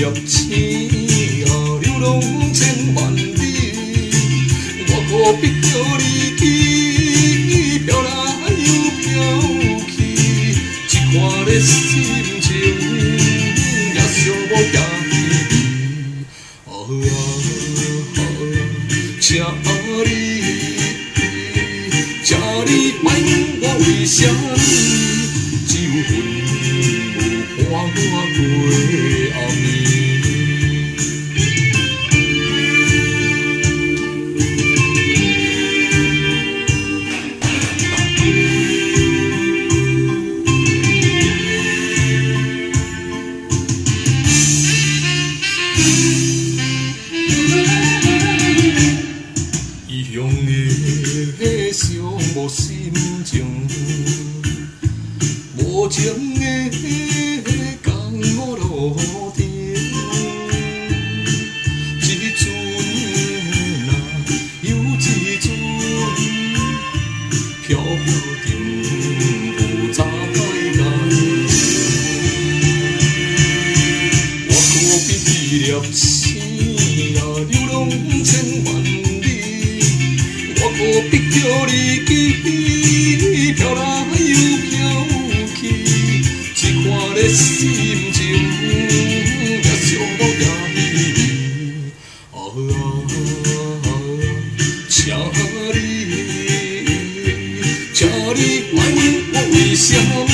粒星啊，流浪千万里，我何必叫你去，飘来又飘去，一看你心情也寂无家己。哦啊，请你莫问我为什么，只有阮有伴我过暗暝。异乡的寂寞心情，无情的江湖路程，一阵啊又一阵，飘飘停有早歹干。我何必记粒星啊，流浪千万里，我何必叫你去，飘来又飘去，只看你心情也寂无家己。哦啊，请你莫问我为什么。